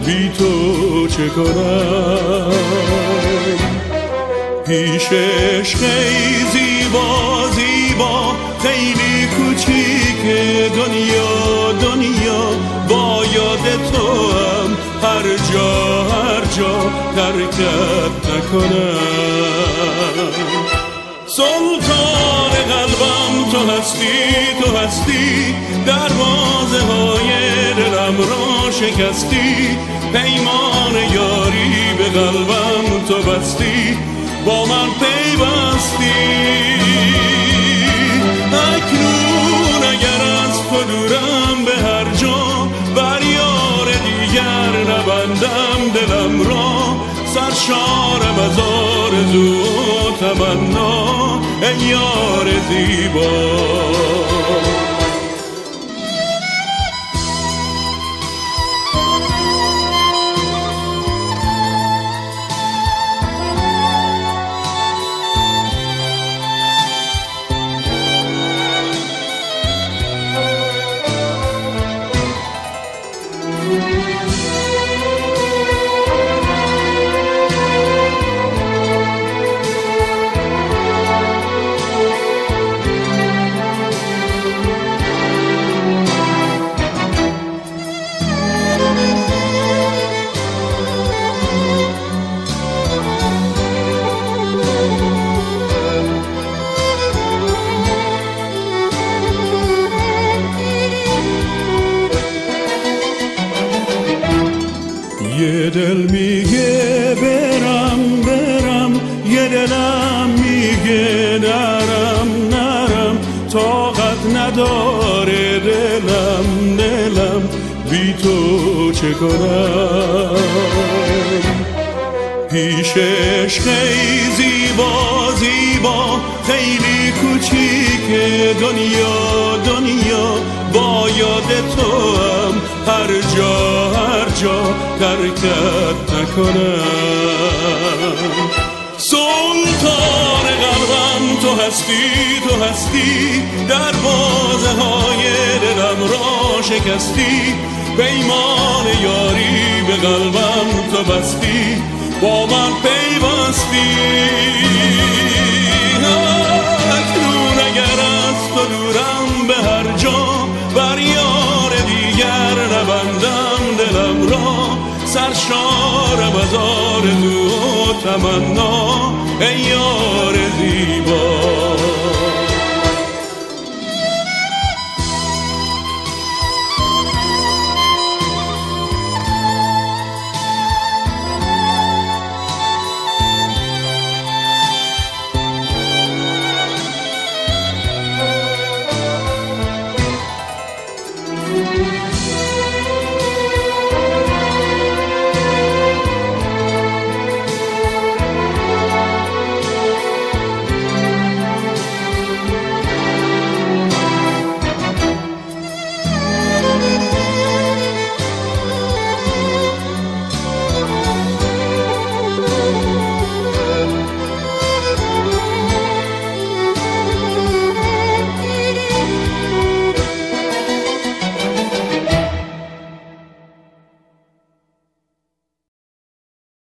بی تو چه کنم؟ پیشش خیلی زیبا زیبا، خیلی کوچیکه دنیا دنیا، با یاد تو هم هر جا ترکت نکنم. سلطان قلبم تو هستی، دروازه های دلم را شکستی، پیمان یاری به قلبم تو بستی، با من پیوستی. اکنون اگر از تو دورم به هر جا، بر یار دیگر نبندم دلم را، سرشارم از آرزو و تمنا ای یار زیبا. یه دل میگه برم، یه دلم میگه نرم، طاقت نداره دلم بی تو چه کنم؟ پیشش خیلی زیبا خیلی کوچیکه دنیا دنیا، با یاد تو هم هر جا ترکت نکنم. سلطان قلبم تو هستی، دروازه های دلم را شکستی، پیمان یاری به قلبم تو بستی، با من پیوستی. اکنون اگر از تو دورم به هر جا، بر یار دیگر نبندم دلم را، سرشارم از آرزو و تمنا ای یار